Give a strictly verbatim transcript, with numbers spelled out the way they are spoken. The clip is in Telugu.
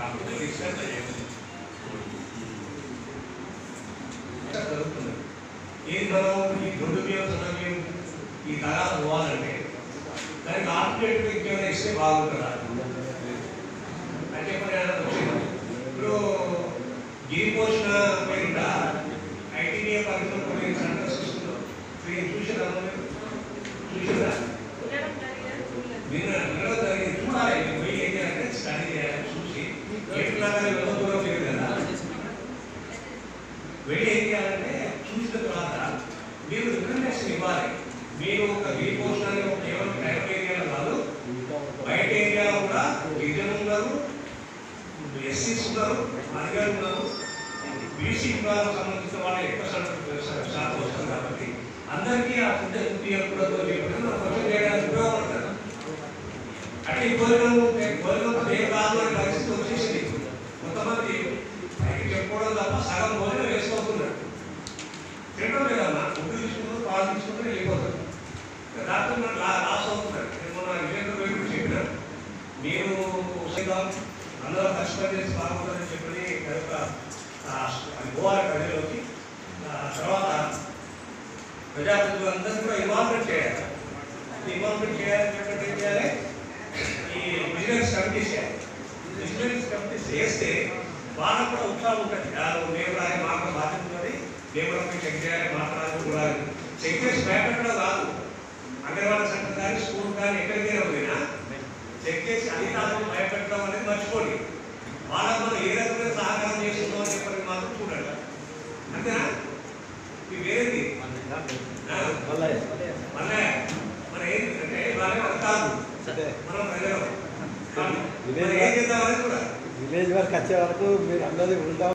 జరుగుతుంది. ఏది మనం ఈ రెండు బియ్యం సన్న బియ్యం ఈ తరాలు పోవాలంటే దానికి ఆల్టర్నేటివ్ ఇంకేమైనా ఇస్తే బాగుంటుందా అంటే ఇప్పుడు గిరి పోషణ పేరిట ఐటీడీఏ పరిధిలో కొన్ని సెంటర్స్ వస్తుందో మీరు చూసారా చూసారా మీరు వినడం జరిగింది చూడాలి పోయి ఏం చేయాలంటే స్టడీ చేయాలి చూసి ఎట్లా దూరం లేదు కదా వెళ్ళి ఏం చేయాలంటే చూసిన తర్వాత మీరు రికమెండేషన్ ఇవ్వాలి. మీరు ఒక గిరి పోషణ కేవలం ప్రైవేట్ ఏరియాలో కాదు బయట ఏరియా కూడా గిరిజనులు ఉన్నారు, ఎస్సీస్ ఉన్నారు, అధికారులు ఉన్నారు, బీసీ విభాగం సంబంధించిన వాళ్ళు ఎక్కువ శాతం వస్తారు కాబట్టి అందరికీ ఆ ఫుడ్ ఉపయోగపడతో చెప్పడం క్వశ్చన్ చేయడానికి ఉపయోగపడతారు. అంటే ఈ గోధుమ గోధుమ ఏం కాదు అనే పరిస్థితి వచ్చేసింది. కొంతమంది పైకి చెప్పుకోవడం తప్ప సగం భోజనం వేసుకోతున్నారు, తినడం లేదమ్మా, ఫుడ్ తీసుకుంటారు, పాలు తీసుకుంటారు, వెళ్ళిపోతారు. దాంతో మనం లాస్ అవుతున్నారు. నేను మొన్న విజయంలో పోయి చెప్పినాను, మీరు అందరూ కష్టపడి చేసి బాగుంటుందని చెప్పని పోవాలి ప్రజల్లోకి. తర్వాత ప్రజాప్రతినిధులందరూ కూడా ఇన్వాల్వ్మెంట్ చేయాలి. ఇన్వాల్వ్మెంట్ చేయాలని చెప్పంటే ఏం చేయాలి, ఈ విజిలెన్స్ కమిటీస్ చేయాలి. విజిలెన్స్ కమిటీస్ చేస్తే వాళ్ళకు కూడా ఉత్సాహం ఉంటుంది. మేము రాయి మాకు బాధ్యత ఉంటుంది, మేము కూడా చెక్ చేయాలి, మాట్లాడాలి కూడా చెక్ చేసి భయపెట్టడం కాదు. అంగన్వాడీ సెంటర్ కానీ స్కూల్ కానీ ఎక్కడికైనా పోయినా చెక్ చేసి అధికారులను భయపెట్టడం అనేది మర్చిపోండి. వాళ్ళకు మనం ఏ రకంగా సహకారం చేస్తుందో అని చెప్పని మాత్రం చూడండి. అంతేనా? ఇది వేరేది మళ్ళీ మన ఏంటి అంటే వాళ్ళే మన కాదు, మనం ప్రజలు ఏం చేద్దామనేది కూడా విలేజ్ వరకు వచ్చే వరకు మీరు అందరూ ఉంటాం.